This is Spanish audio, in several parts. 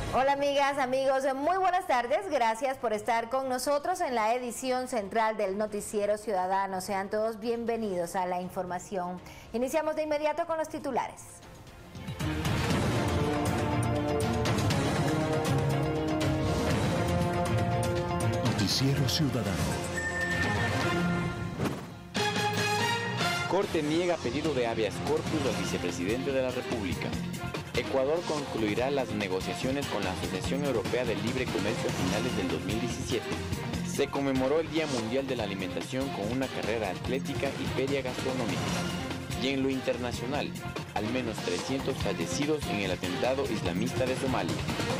Hola amigas, amigos, muy buenas tardes. Gracias por estar con nosotros en la edición central del Noticiero Ciudadano. Sean todos bienvenidos a la información. Iniciamos de inmediato con los titulares. Noticiero Ciudadano. Corte niega pedido de habeas corpus al vicepresidente de la República. Ecuador concluirá las negociaciones con la Asociación Europea del Libre Comercio a finales del 2017. Se conmemoró el Día Mundial de la Alimentación con una carrera atlética y feria gastronómica. Y en lo internacional, al menos 300 fallecidos en el atentado islamista de Somalia.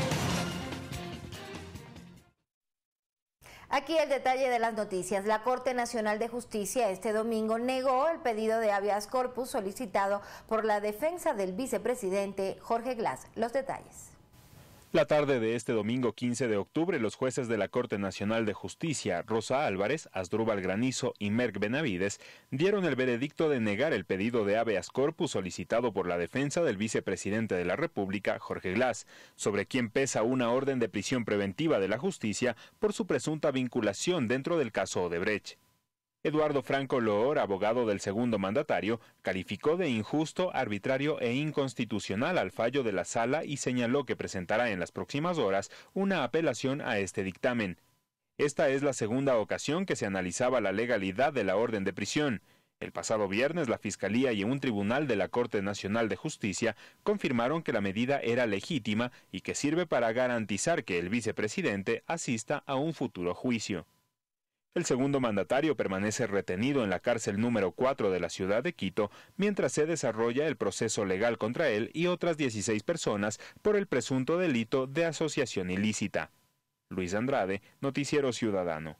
Aquí el detalle de las noticias. La Corte Nacional de Justicia este domingo negó el pedido de habeas corpus solicitado por la defensa del vicepresidente Jorge Glass. Los detalles. La tarde de este domingo 15 de octubre, los jueces de la Corte Nacional de Justicia, Rosa Álvarez, Asdrúbal Granizo y Merck Benavides, dieron el veredicto de negar el pedido de habeas corpus solicitado por la defensa del vicepresidente de la República, Jorge Glass, sobre quien pesa una orden de prisión preventiva de la justicia por su presunta vinculación dentro del caso Odebrecht. Eduardo Franco Loor, abogado del segundo mandatario, calificó de injusto, arbitrario e inconstitucional al fallo de la Sala y señaló que presentará en las próximas horas una apelación a este dictamen. Esta es la segunda ocasión que se analizaba la legalidad de la orden de prisión. El pasado viernes, la Fiscalía y un tribunal de la Corte Nacional de Justicia confirmaron que la medida era legítima y que sirve para garantizar que el vicepresidente asista a un futuro juicio. El segundo mandatario permanece retenido en la cárcel número 4 de la ciudad de Quito mientras se desarrolla el proceso legal contra él y otras 16 personas por el presunto delito de asociación ilícita. Luis Andrade, Noticiero Ciudadano.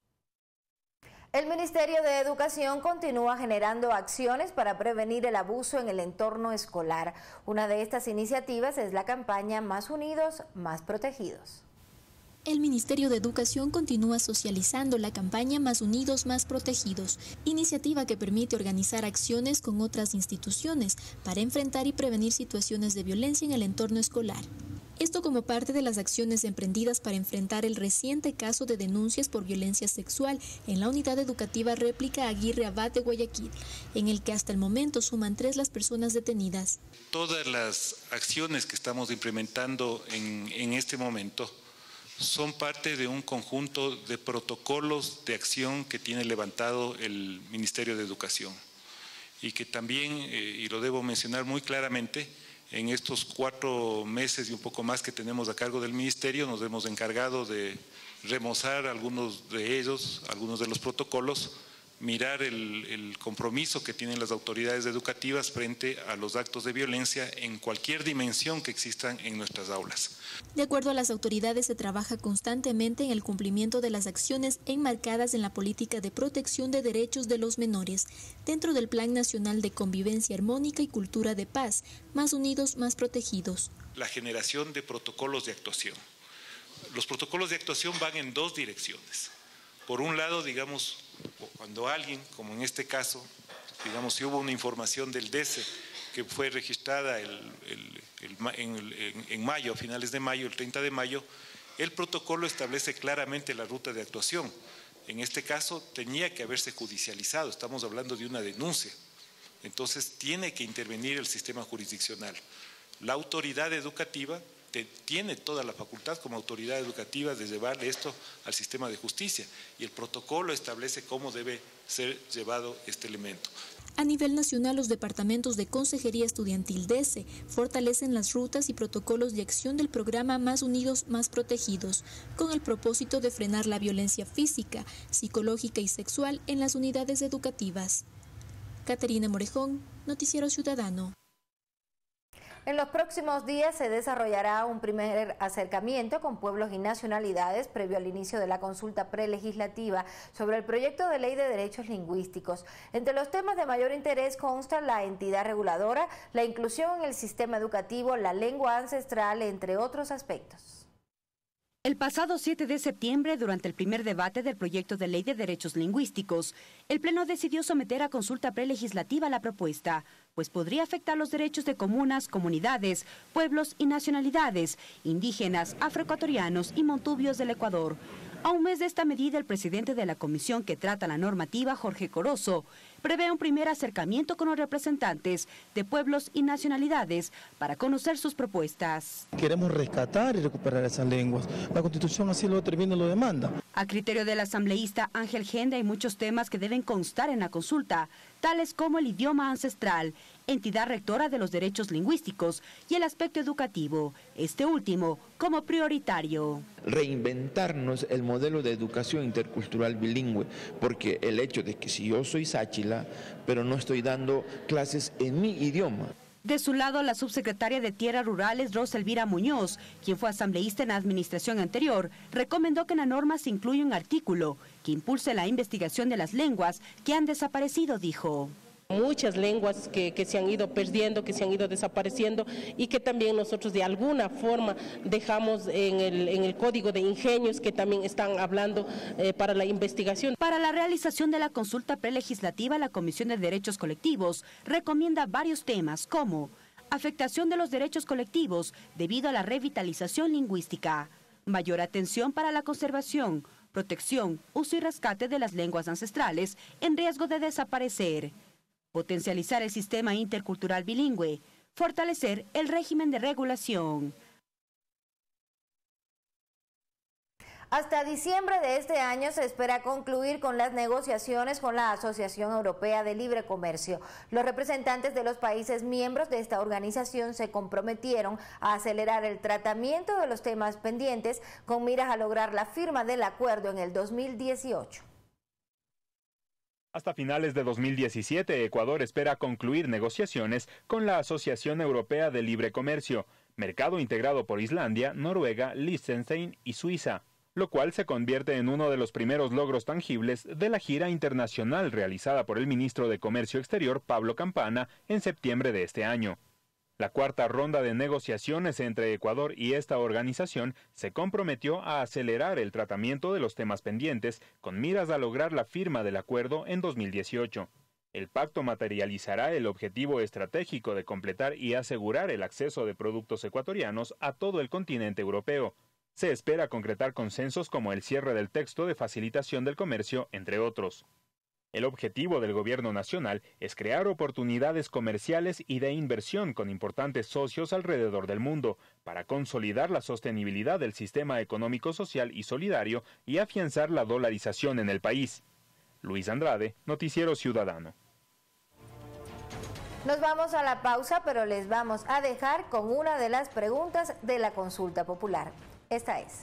El Ministerio de Educación continúa generando acciones para prevenir el abuso en el entorno escolar. Una de estas iniciativas es la campaña Más Unidos, Más Protegidos. El Ministerio de Educación continúa socializando la campaña Más Unidos, Más Protegidos, iniciativa que permite organizar acciones con otras instituciones para enfrentar y prevenir situaciones de violencia en el entorno escolar. Esto como parte de las acciones emprendidas para enfrentar el reciente caso de denuncias por violencia sexual en la unidad educativa Réplica Aguirre Abad de Guayaquil, en el que hasta el momento suman 3 las personas detenidas. Todas las acciones que estamos implementando en este momento son parte de un conjunto de protocolos de acción que tiene levantado el Ministerio de Educación y que también, y lo debo mencionar muy claramente, en estos 4 meses y un poco más que tenemos a cargo del Ministerio nos hemos encargado de remozar algunos de ellos, algunos de los protocolos, mirar el compromiso que tienen las autoridades educativas frente a los actos de violencia en cualquier dimensión que existan en nuestras aulas. De acuerdo a las autoridades, se trabaja constantemente en el cumplimiento de las acciones enmarcadas en la política de protección de derechos de los menores, dentro del Plan Nacional de Convivencia Armónica y Cultura de Paz, Más Unidos, Más Protegidos. La generación de protocolos de actuación. Los protocolos de actuación van en 2 direcciones. Por un lado, digamos, cuando alguien, como en este caso, digamos, si hubo una información del DECE que fue registrada en mayo, a finales de mayo, el 30 de mayo, el protocolo establece claramente la ruta de actuación. En este caso, tenía que haberse judicializado, estamos hablando de una denuncia. Entonces, tiene que intervenir el sistema jurisdiccional. La autoridad educativa tiene toda la facultad como autoridad educativa de llevarle esto al sistema de justicia y el protocolo establece cómo debe ser llevado este elemento. A nivel nacional, los departamentos de Consejería Estudiantil DECE fortalecen las rutas y protocolos de acción del programa Más Unidos, Más Protegidos, con el propósito de frenar la violencia física, psicológica y sexual en las unidades educativas. Caterina Morejón, Noticiero Ciudadano. En los próximos días se desarrollará un primer acercamiento con pueblos y nacionalidades previo al inicio de la consulta prelegislativa sobre el proyecto de ley de derechos lingüísticos. Entre los temas de mayor interés consta la entidad reguladora, la inclusión en el sistema educativo, la lengua ancestral, entre otros aspectos. El pasado 7 de septiembre, durante el primer debate del proyecto de ley de derechos lingüísticos, el Pleno decidió someter a consulta prelegislativa la propuesta, pues podría afectar los derechos de comunas, comunidades, pueblos y nacionalidades, indígenas, afroecuatorianos y montubios del Ecuador. A un mes de esta medida, el presidente de la comisión que trata la normativa, Jorge Corozo, prevé un primer acercamiento con los representantes de pueblos y nacionalidades para conocer sus propuestas. Queremos rescatar y recuperar esas lenguas. La Constitución así lo determina y lo demanda. A criterio del asambleísta Ángel Genda, hay muchos temas que deben constar en la consulta, tales como el idioma ancestral, entidad rectora de los derechos lingüísticos y el aspecto educativo, este último como prioritario. Reinventarnos el modelo de educación intercultural bilingüe, porque el hecho de que si yo soy sáchila, pero no estoy dando clases en mi idioma. De su lado, la subsecretaria de Tierras Rurales, Rosa Elvira Muñoz, quien fue asambleísta en la administración anterior, recomendó que en la norma se incluya un artículo que impulse la investigación de las lenguas que han desaparecido, dijo. Muchas lenguas que se han ido perdiendo, que se han ido desapareciendo y que también nosotros de alguna forma dejamos en el código de ingenios que también están hablando para la investigación. Para la realización de la consulta prelegislativa, la Comisión de Derechos Colectivos recomienda varios temas como afectación de los derechos colectivos debido a la revitalización lingüística, mayor atención para la conservación, protección, uso y rescate de las lenguas ancestrales en riesgo de desaparecer, potencializar el sistema intercultural bilingüe, fortalecer el régimen de regulación. Hasta diciembre de este año se espera concluir con las negociaciones con la Asociación Europea de Libre Comercio. Los representantes de los países miembros de esta organización se comprometieron a acelerar el tratamiento de los temas pendientes con miras a lograr la firma del acuerdo en el 2018. Hasta finales de 2017, Ecuador espera concluir negociaciones con la Asociación Europea de Libre Comercio, mercado integrado por Islandia, Noruega, Liechtenstein y Suiza, lo cual se convierte en uno de los primeros logros tangibles de la gira internacional realizada por el ministro de Comercio Exterior, Pablo Campana, en septiembre de este año. La cuarta ronda de negociaciones entre Ecuador y esta organización se comprometió a acelerar el tratamiento de los temas pendientes con miras a lograr la firma del acuerdo en 2018. El pacto materializará el objetivo estratégico de completar y asegurar el acceso de productos ecuatorianos a todo el continente europeo. Se espera concretar consensos como el cierre del texto de facilitación del comercio, entre otros. El objetivo del gobierno nacional es crear oportunidades comerciales y de inversión con importantes socios alrededor del mundo para consolidar la sostenibilidad del sistema económico, social y solidario y afianzar la dolarización en el país. Luis Andrade, Noticiero Ciudadano. Nos vamos a la pausa, pero les vamos a dejar con una de las preguntas de la consulta popular. Esta es: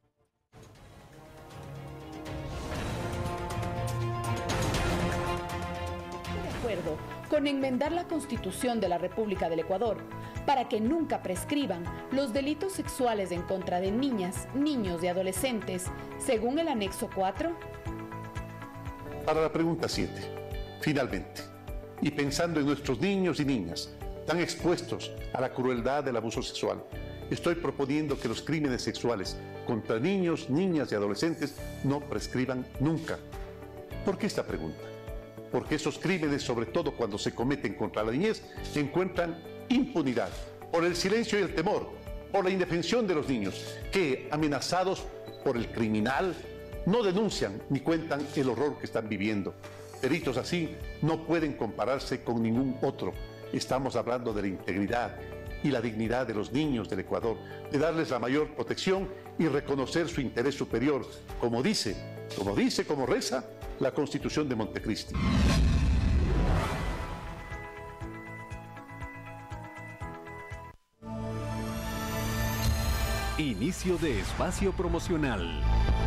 con enmendar la Constitución de la República del Ecuador para que nunca prescriban los delitos sexuales en contra de niñas, niños y adolescentes, según el anexo 4? Para la pregunta 7, finalmente, y pensando en nuestros niños y niñas tan expuestos a la crueldad del abuso sexual, estoy proponiendo que los crímenes sexuales contra niños, niñas y adolescentes no prescriban nunca. ¿Por qué esta pregunta? Porque esos crímenes, sobre todo cuando se cometen contra la niñez, encuentran impunidad por el silencio y el temor, por la indefensión de los niños, que, amenazados por el criminal, no denuncian ni cuentan el horror que están viviendo. Delitos así no pueden compararse con ningún otro. Estamos hablando de la integridad y la dignidad de los niños del Ecuador, de darles la mayor protección y reconocer su interés superior, como reza la Constitución de Montecristi. Inicio de espacio promocional.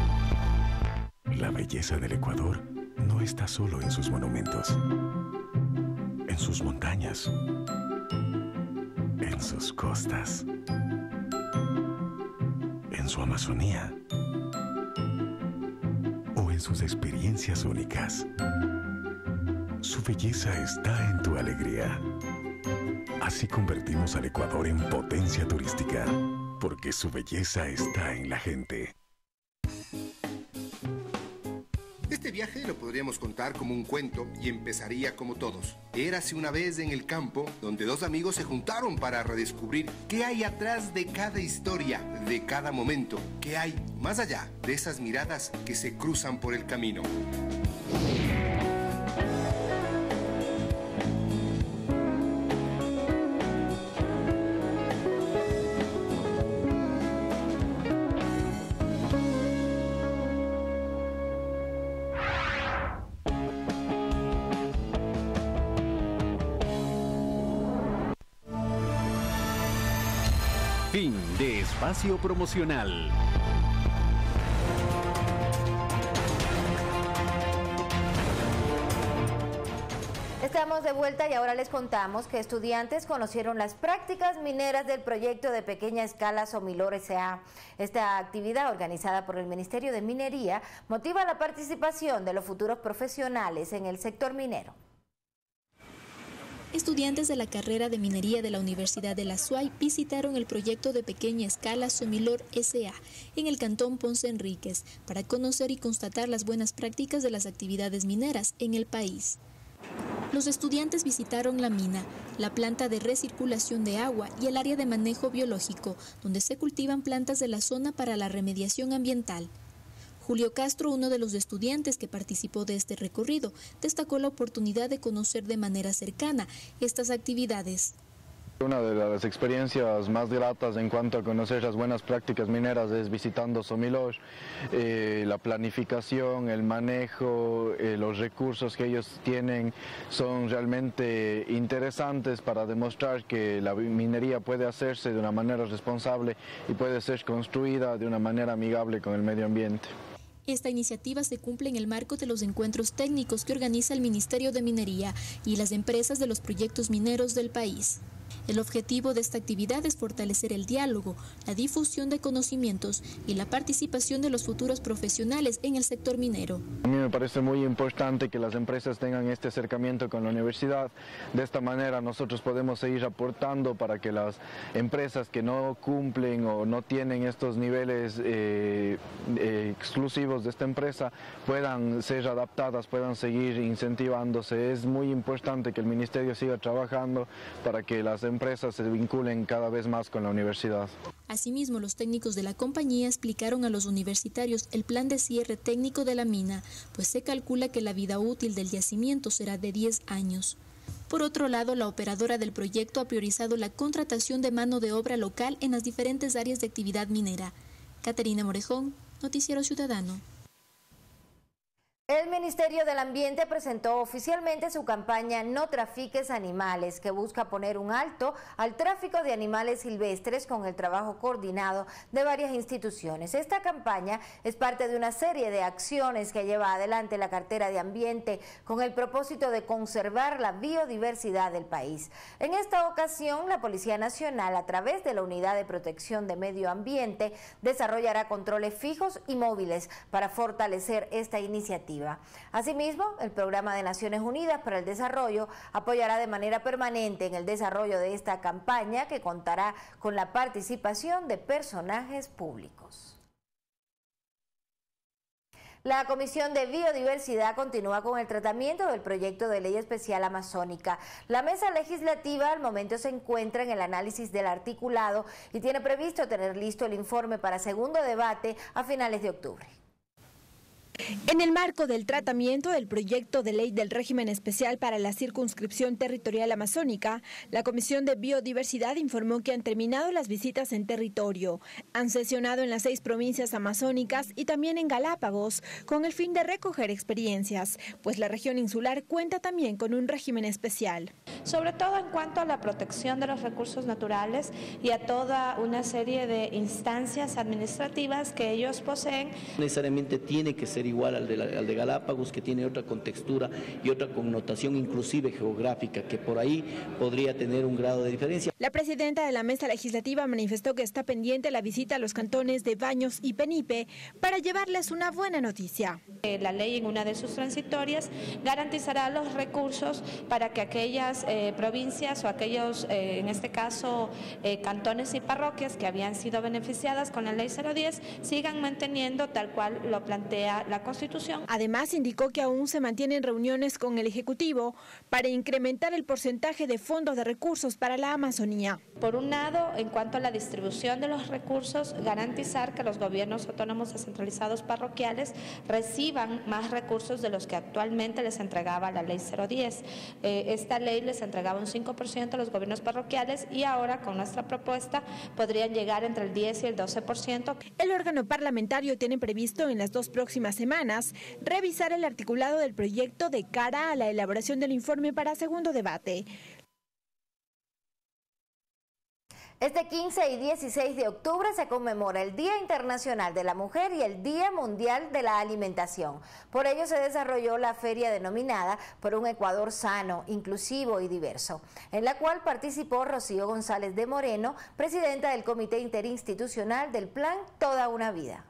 La belleza del Ecuador no está solo en sus monumentos, en sus montañas, en sus costas, en su Amazonía o en sus experiencias únicas. Su belleza está en tu alegría. Así convertimos al Ecuador en potencia turística. porque su belleza está en la gente. Este viaje lo podríamos contar como un cuento y empezaría como todos. Érase una vez en el campo donde dos amigos se juntaron para redescubrir qué hay atrás de cada historia, de cada momento, qué hay más allá de esas miradas que se cruzan por el camino. Fin de espacio promocional. Estamos de vuelta y ahora les contamos que estudiantes conocieron las prácticas mineras del proyecto de pequeña escala Somilor S.A. Esta actividad, organizada por el Ministerio de Minería, motiva la participación de los futuros profesionales en el sector minero. Estudiantes de la carrera de minería de la Universidad de la SUAY visitaron el proyecto de pequeña escala Somilor S.A. en el cantón Ponce Enríquez para conocer y constatar las buenas prácticas de las actividades mineras en el país. Los estudiantes visitaron la mina, la planta de recirculación de agua y el área de manejo biológico, donde se cultivan plantas de la zona para la remediación ambiental. Julio Castro, uno de los estudiantes que participó de este recorrido, destacó la oportunidad de conocer de manera cercana estas actividades. Una de las experiencias más gratas en cuanto a conocer las buenas prácticas mineras es visitando Somilor. La planificación, el manejo, los recursos que ellos tienen son realmente interesantes para demostrar que la minería puede hacerse de una manera responsable y puede ser construida de una manera amigable con el medio ambiente. Esta iniciativa se cumple en el marco de los encuentros técnicos que organiza el Ministerio de Minería y las empresas de los proyectos mineros del país. El objetivo de esta actividad es fortalecer el diálogo, la difusión de conocimientos y la participación de los futuros profesionales en el sector minero. A mí me parece muy importante que las empresas tengan este acercamiento con la universidad. De esta manera nosotros podemos seguir aportando para que las empresas que no cumplen o no tienen estos niveles exclusivos de esta empresa puedan ser adaptadas, puedan seguir incentivándose. Es muy importante que el Ministerio siga trabajando para que las empresas se vinculen cada vez más con la universidad. Asimismo, los técnicos de la compañía explicaron a los universitarios el plan de cierre técnico de la mina, pues se calcula que la vida útil del yacimiento será de 10 años. Por otro lado, la operadora del proyecto ha priorizado la contratación de mano de obra local en las diferentes áreas de actividad minera. Caterina Morejón, Noticiero Ciudadano. El Ministerio del Ambiente presentó oficialmente su campaña No Trafiques Animales, que busca poner un alto al tráfico de animales silvestres con el trabajo coordinado de varias instituciones. Esta campaña es parte de una serie de acciones que lleva adelante la cartera de Ambiente con el propósito de conservar la biodiversidad del país. En esta ocasión, la Policía Nacional, a través de la Unidad de Protección de Medio Ambiente, desarrollará controles fijos y móviles para fortalecer esta iniciativa. Asimismo, el Programa de Naciones Unidas para el Desarrollo apoyará de manera permanente en el desarrollo de esta campaña, que contará con la participación de personajes públicos. La Comisión de Biodiversidad continúa con el tratamiento del proyecto de ley especial amazónica. La mesa legislativa al momento se encuentra en el análisis del articulado y tiene previsto tener listo el informe para segundo debate a finales de octubre. En el marco del tratamiento del proyecto de ley del régimen especial para la circunscripción territorial amazónica, la Comisión de Biodiversidad informó que han terminado las visitas en territorio. Han sesionado en las 6 provincias amazónicas y también en Galápagos, con el fin de recoger experiencias, pues la región insular cuenta también con un régimen especial. Sobre todo en cuanto a la protección de los recursos naturales y a toda una serie de instancias administrativas que ellos poseen. Necesariamente tiene que ser igual al de Galápagos, que tiene otra contextura y otra connotación inclusive geográfica, que por ahí podría tener un grado de diferencia. La presidenta de la mesa legislativa manifestó que está pendiente la visita a los cantones de Baños y Penipe para llevarles una buena noticia. La ley en una de sus transitorias garantizará los recursos para que aquellas provincias o aquellos, en este caso, cantones y parroquias que habían sido beneficiadas con la ley 010 sigan manteniendo tal cual lo plantea la Constitución. Además, indicó que aún se mantienen reuniones con el Ejecutivo para incrementar el porcentaje de fondos de recursos para la Amazonía. Por un lado, en cuanto a la distribución de los recursos, garantizar que los gobiernos autónomos descentralizados parroquiales reciban más recursos de los que actualmente les entregaba la ley 010. Esta ley les entregaba un 5% a los gobiernos parroquiales y ahora con nuestra propuesta podrían llegar entre el 10 y el 12%. El órgano parlamentario tiene previsto en las 2 próximas semanas revisar el articulado del proyecto de cara a la elaboración del informe para segundo debate. Este 15 y 16 de octubre se conmemora el Día Internacional de la Mujer y el Día Mundial de la Alimentación. Por ello se desarrolló la feria denominada Por un Ecuador Sano, Inclusivo y Diverso, en la cual participó Rocío González de Moreno, presidenta del Comité Interinstitucional del Plan Toda una Vida.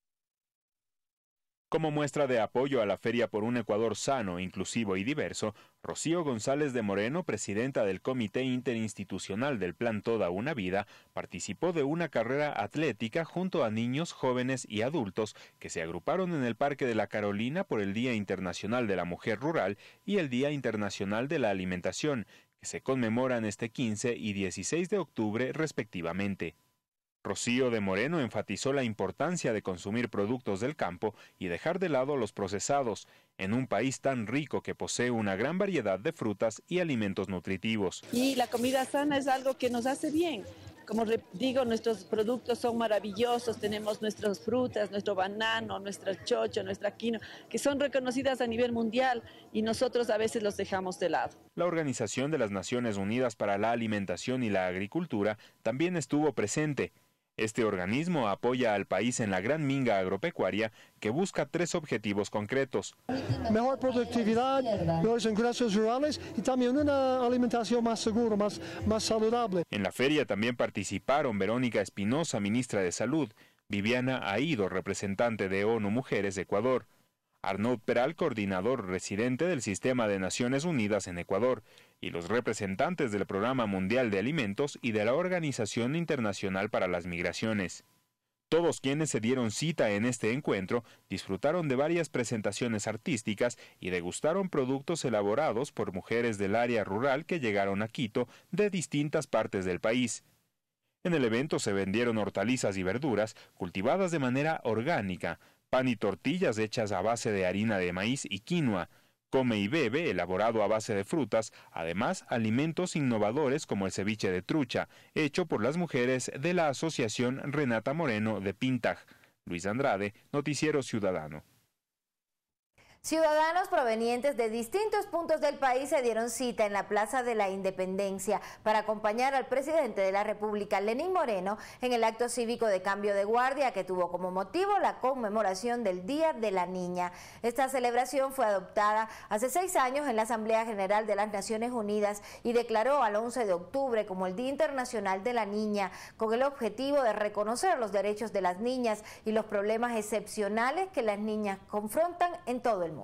Como muestra de apoyo a la Feria por un Ecuador Sano, Inclusivo y Diverso, Rocío González de Moreno, presidenta del Comité Interinstitucional del Plan Toda una Vida, participó de una carrera atlética junto a niños, jóvenes y adultos que se agruparon en el Parque de la Carolina por el Día Internacional de la Mujer Rural y el Día Internacional de la Alimentación, que se conmemoran este 15 y 16 de octubre respectivamente. Rocío de Moreno enfatizó la importancia de consumir productos del campo y dejar de lado los procesados, en un país tan rico que posee una gran variedad de frutas y alimentos nutritivos. Y la comida sana es algo que nos hace bien. Como digo, nuestros productos son maravillosos, tenemos nuestras frutas, nuestro banano, nuestro chocho, nuestra quinoa, que son reconocidas a nivel mundial y nosotros a veces los dejamos de lado. La Organización de las Naciones Unidas para la Alimentación y la Agricultura también estuvo presente. Este organismo apoya al país en la gran minga agropecuaria que busca 3 objetivos concretos. Mejor productividad, mejores ingresos rurales y también una alimentación más segura, más saludable. En la feria también participaron Verónica Espinosa, ministra de Salud, Viviana Aido, representante de ONU Mujeres de Ecuador, Arnaud Peral, coordinador residente del Sistema de Naciones Unidas en Ecuador, y los representantes del Programa Mundial de Alimentos y de la Organización Internacional para las Migraciones. Todos quienes se dieron cita en este encuentro disfrutaron de varias presentaciones artísticas y degustaron productos elaborados por mujeres del área rural que llegaron a Quito de distintas partes del país. En el evento se vendieron hortalizas y verduras cultivadas de manera orgánica, pan y tortillas hechas a base de harina de maíz y quinoa, come y bebe elaborado a base de frutas, además alimentos innovadores como el ceviche de trucha, hecho por las mujeres de la Asociación Renata Moreno de Pintaj. Luis Andrade, Noticiero Ciudadano. Ciudadanos provenientes de distintos puntos del país se dieron cita en la Plaza de la Independencia para acompañar al presidente de la República, Lenín Moreno, en el acto cívico de cambio de guardia que tuvo como motivo la conmemoración del Día de la Niña. Esta celebración fue adoptada hace 6 años en la Asamblea General de las Naciones Unidas y declaró al 11 de octubre como el Día Internacional de la Niña, con el objetivo de reconocer los derechos de las niñas y los problemas excepcionales que las niñas confrontan en todo el mundo.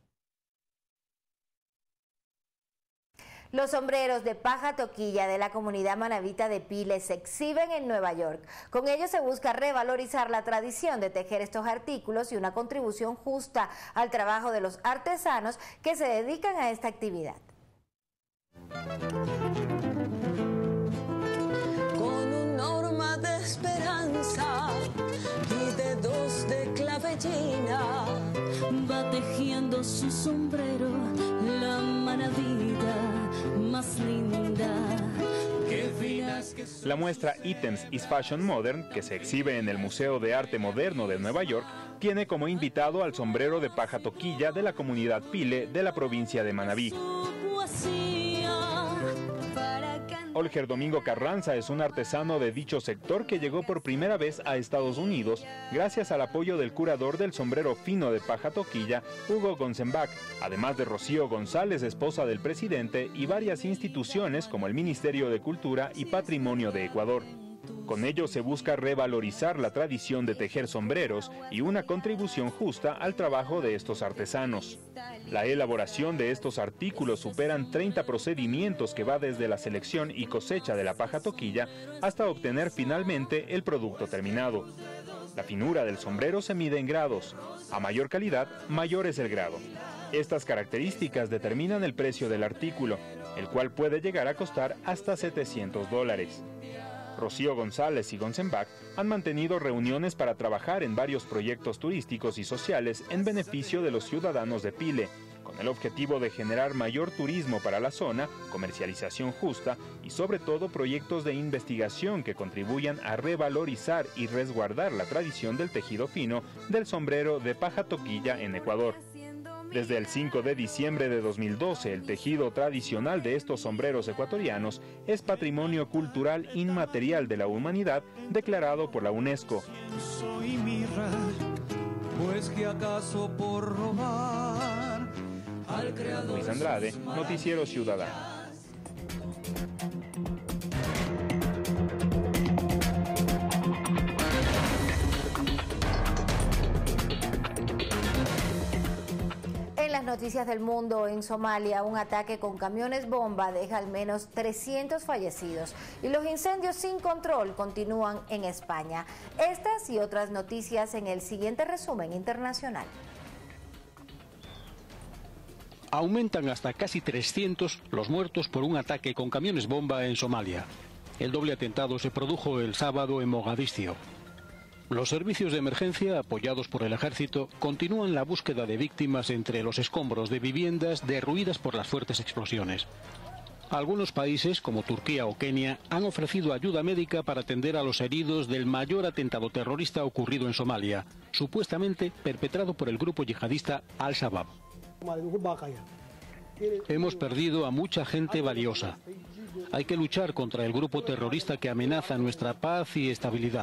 Los sombreros de paja toquilla de la comunidad manabita de Pile se exhiben en Nueva York. Con ello se busca revalorizar la tradición de tejer estos artículos y una contribución justa al trabajo de los artesanos que se dedican a esta actividad. Con una horma de esperanza y dedos de clavellina, va tejiendo su sombrero la manavida más linda. La muestra Items is Fashion Modern, que se exhibe en el Museo de Arte Moderno de Nueva York, tiene como invitado al sombrero de paja toquilla de la comunidad Pile de la provincia de Manabí. Olger Domingo Carranza es un artesano de dicho sector que llegó por primera vez a Estados Unidos gracias al apoyo del curador del sombrero fino de paja toquilla, Hugo Gonzenbach, además de Rocío González, esposa del presidente, y varias instituciones como el Ministerio de Cultura y Patrimonio de Ecuador. Con ello se busca revalorizar la tradición de tejer sombreros y una contribución justa al trabajo de estos artesanos. La elaboración de estos artículos superan 30 procedimientos que va desde la selección y cosecha de la paja toquilla hasta obtener finalmente el producto terminado. La finura del sombrero se mide en grados. A mayor calidad, mayor es el grado. Estas características determinan el precio del artículo, el cual puede llegar a costar hasta $700. Rocío González y Gonzenbach han mantenido reuniones para trabajar en varios proyectos turísticos y sociales en beneficio de los ciudadanos de Pile, con el objetivo de generar mayor turismo para la zona, comercialización justa y sobre todo proyectos de investigación que contribuyan a revalorizar y resguardar la tradición del tejido fino del sombrero de paja toquilla en Ecuador. Desde el 5 de diciembre de 2012, el tejido tradicional de estos sombreros ecuatorianos es Patrimonio Cultural Inmaterial de la Humanidad, declarado por la UNESCO. Soy mirra, pues que acaso por robar al creador. Luis Andrade, Noticiero Ciudadano. Noticias del mundo. En Somalia, un ataque con camiones bomba deja al menos 300 fallecidos y los incendios sin control continúan en España. Estas y otras noticias en el siguiente resumen internacional. Aumentan hasta casi 300 los muertos por un ataque con camiones bomba en Somalia. El doble atentado se produjo el sábado en Mogadiscio. Los servicios de emergencia, apoyados por el ejército, continúan la búsqueda de víctimas entre los escombros de viviendas derruidas por las fuertes explosiones. Algunos países, como Turquía o Kenia, han ofrecido ayuda médica para atender a los heridos del mayor atentado terrorista ocurrido en Somalia, supuestamente perpetrado por el grupo yihadista Al-Shabaab. Hemos perdido a mucha gente valiosa. Hay que luchar contra el grupo terrorista que amenaza nuestra paz y estabilidad.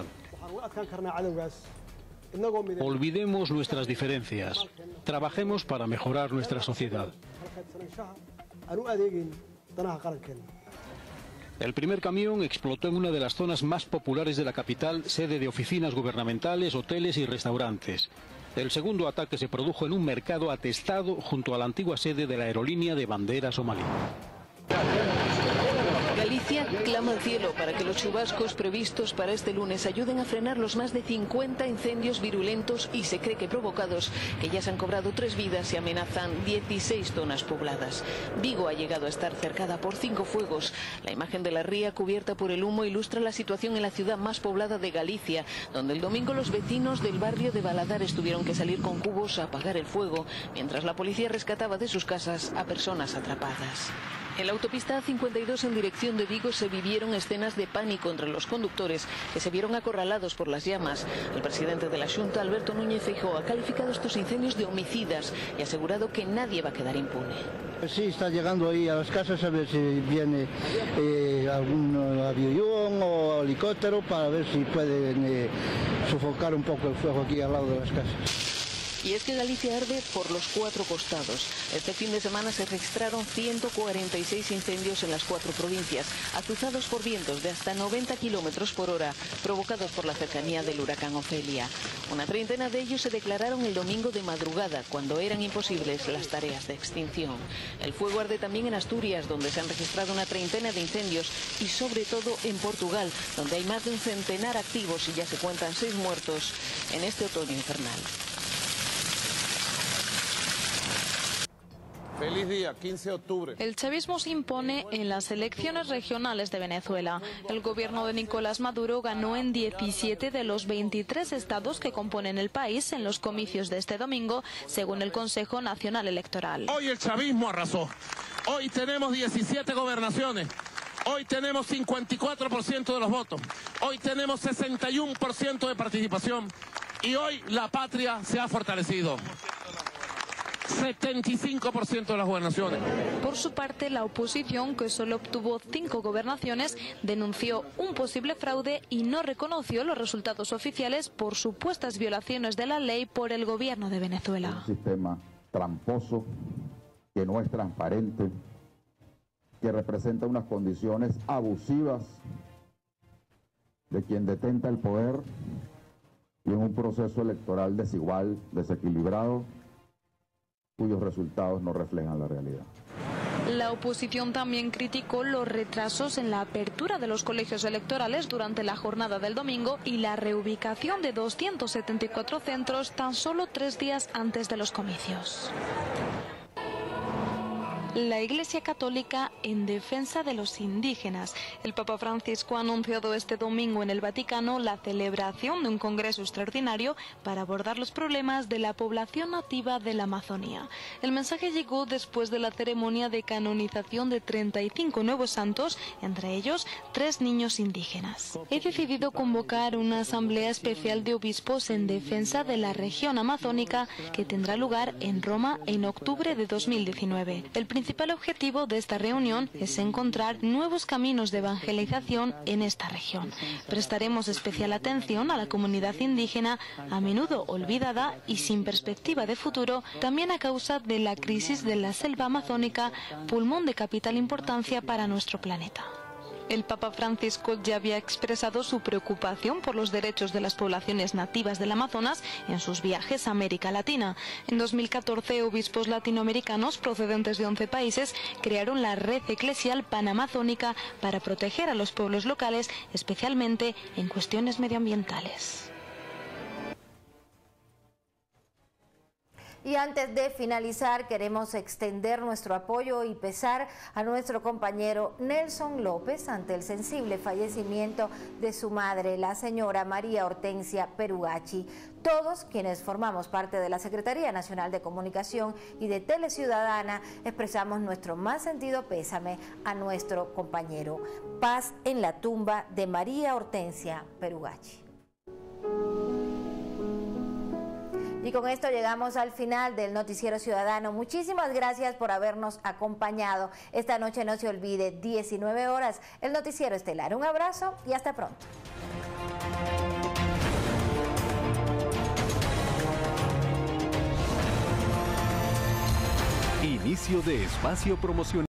Olvidemos nuestras diferencias. Trabajemos para mejorar nuestra sociedad. El primer camión explotó en una de las zonas más populares de la capital, sede de oficinas gubernamentales, hoteles y restaurantes. El segundo ataque se produjo en un mercado atestado junto a la antigua sede de la aerolínea de bandera somalí. Galicia clama al cielo para que los chubascos previstos para este lunes ayuden a frenar los más de 50 incendios virulentos y se cree que provocados, que ya se han cobrado 3 vidas y amenazan 16 zonas pobladas. Vigo ha llegado a estar cercada por 5 fuegos. La imagen de la ría cubierta por el humo ilustra la situación en la ciudad más poblada de Galicia, donde el domingo los vecinos del barrio de Baladar tuvieron que salir con cubos a apagar el fuego, mientras la policía rescataba de sus casas a personas atrapadas. En la autopista A52 en dirección de Vigo se vivieron escenas de pánico entre los conductores que se vieron acorralados por las llamas. El presidente de la Xunta, Alberto Núñez Feijóo, ha calificado estos incendios de homicidas y ha asegurado que nadie va a quedar impune. Sí, está llegando ahí a las casas a ver si viene algún avión o helicóptero para ver si pueden sofocar un poco el fuego aquí al lado de las casas. Y es que Galicia arde por los 4 costados. Este fin de semana se registraron 146 incendios en las 4 provincias, azuzados por vientos de hasta 90 kilómetros por hora, provocados por la cercanía del huracán Ofelia. Una treintena de ellos se declararon el domingo de madrugada, cuando eran imposibles las tareas de extinción. El fuego arde también en Asturias, donde se han registrado una treintena de incendios, y sobre todo en Portugal, donde hay más de un centenar activos y ya se cuentan 6 muertos en este otoño infernal. Feliz día, 15 de octubre. El chavismo se impone en las elecciones regionales de Venezuela. El gobierno de Nicolás Maduro ganó en 17 de los 23 estados que componen el país en los comicios de este domingo, según el Consejo Nacional Electoral. Hoy el chavismo arrasó. Hoy tenemos 17 gobernaciones. Hoy tenemos 54% de los votos. Hoy tenemos 61% de participación. Y hoy la patria se ha fortalecido. 75% de las gobernaciones. Por su parte, la oposición, que solo obtuvo 5 gobernaciones, denunció un posible fraude y no reconoció los resultados oficiales por supuestas violaciones de la ley por el gobierno de Venezuela. Un sistema tramposo, que no es transparente, que representa unas condiciones abusivas de quien detenta el poder y en un proceso electoral desigual, desequilibrado, cuyos resultados no reflejan la realidad. La oposición también criticó los retrasos en la apertura de los colegios electorales durante la jornada del domingo y la reubicación de 274 centros tan solo 3 días antes de los comicios. La Iglesia Católica en defensa de los indígenas. El Papa Francisco ha anunciado este domingo en el Vaticano la celebración de un congreso extraordinario para abordar los problemas de la población nativa de la Amazonía. El mensaje llegó después de la ceremonia de canonización de 35 nuevos santos, entre ellos 3 niños indígenas. He decidido convocar una asamblea especial de obispos en defensa de la región amazónica que tendrá lugar en Roma en octubre de 2019. El principal objetivo de esta reunión es encontrar nuevos caminos de evangelización en esta región. Prestaremos especial atención a la comunidad indígena, a menudo olvidada y sin perspectiva de futuro, también a causa de la crisis de la selva amazónica, pulmón de capital importancia para nuestro planeta. El Papa Francisco ya había expresado su preocupación por los derechos de las poblaciones nativas del Amazonas en sus viajes a América Latina. En 2014, obispos latinoamericanos procedentes de 11 países crearon la Red Eclesial Panamazónica para proteger a los pueblos locales, especialmente en cuestiones medioambientales. Y antes de finalizar, queremos extender nuestro apoyo y pesar a nuestro compañero Nelson López ante el sensible fallecimiento de su madre, la señora María Hortensia Perugachi. Todos quienes formamos parte de la Secretaría Nacional de Comunicación y de Teleciudadana expresamos nuestro más sentido pésame a nuestro compañero. Paz en la tumba de María Hortensia Perugachi. Y con esto llegamos al final del Noticiero Ciudadano. Muchísimas gracias por habernos acompañado. Esta noche no se olvide, 19 horas, el Noticiero Estelar. Un abrazo y hasta pronto. Inicio de espacio promocional.